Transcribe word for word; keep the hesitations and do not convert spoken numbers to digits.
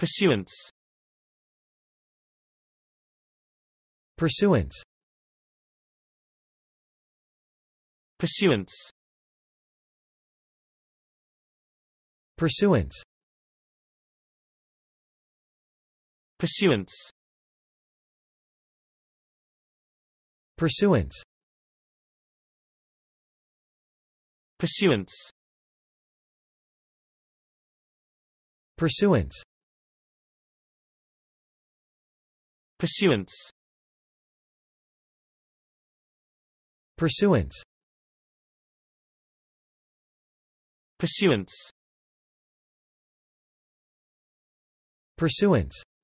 pursuance, pursuance, pursuance, pursuance, pursuance, pursuance, pursuance, pursuance, pursuance, pursuance, pursuance, pursuance.